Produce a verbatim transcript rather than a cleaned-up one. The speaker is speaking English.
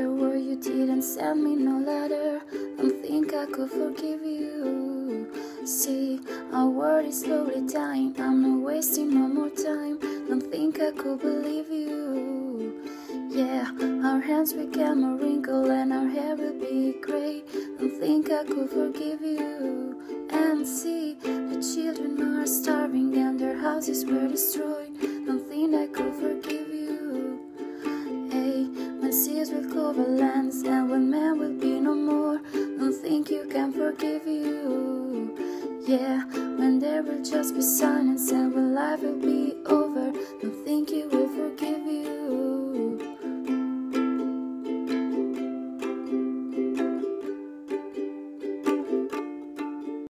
After what you didn't send me no letter, don't think I could forgive you. See, our world is slowly dying, I'm not wasting no more time. Don't think I could believe you. Yeah, our hands became a wrinkle and our hair will be gray. Don't think I could forgive you. And see, the children are starving and their houses were destroyed. Don't think I could forgive you. Hey, when seas will cover lands and when men will be no more, don't think you can forgive you. Yeah, when there will just be silence and when life will be over, don't think you will forgive you.